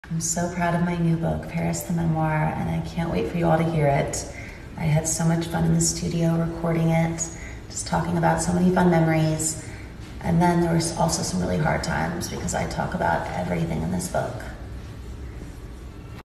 I'm so proud of my new book, Paris the Memoir, and I can't wait for you all to hear it. I had so much fun in the studio recording it, just talking about so many fun memories. And then there was also some really hard times because I talk about everything in this book.